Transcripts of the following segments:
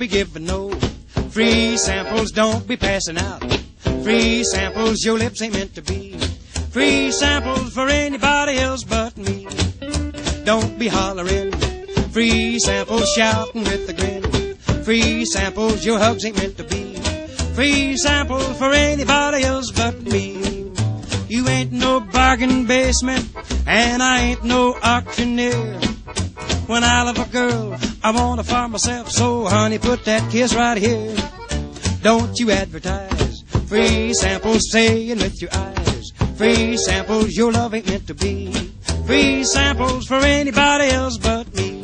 be giving no free samples, don't be passing out free samples, your lips ain't meant to be free samples for anybody else but me. Don't be hollering free samples, shouting with a grin. Free samples, your hugs ain't meant to be free samples for anybody else but me. You ain't no bargain basement, and I ain't no auctioneer. When I love a girl, I want her for myself, so honey, put that kiss right here. Don't you advertise free samples, saying with your eyes free samples, your love ain't meant to be free samples for anybody else but me.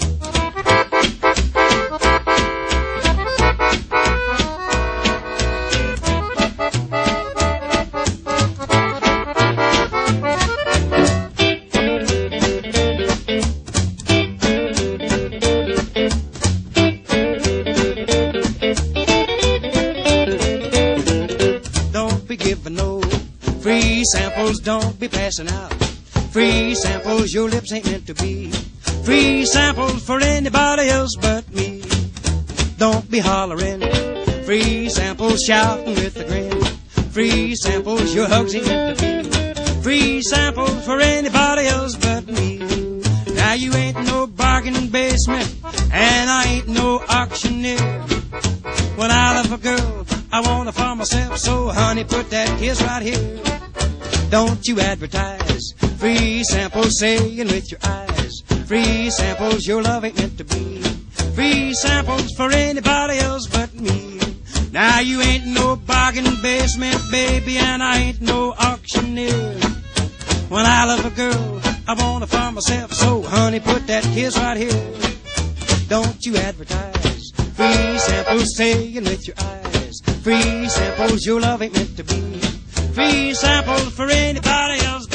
Giving no free samples, don't be passing out free samples, your lips ain't meant to be free samples for anybody else but me. Don't be hollering free samples, shouting with a grin. Free samples, your hugs ain't meant to be free samples for anybody else but me. Now you ain't no bargain basement, and I ain't no auctioneer. When I love a girl, I want her for myself, so honey, put that kiss right here. Don't you advertise free samples, saying with your eyes free samples, your love ain't meant to be free samples for anybody else but me. Now you ain't no bargain basement, baby, and I ain't no auctioneer. When I love a girl, I want her for myself, so honey, put that kiss right here. Don't you advertise free samples, saying with your eyes free samples, your love ain't meant to be free samples for anybody else